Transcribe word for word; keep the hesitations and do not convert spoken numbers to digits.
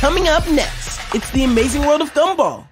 Coming up next, it's the amazing world of Gumball.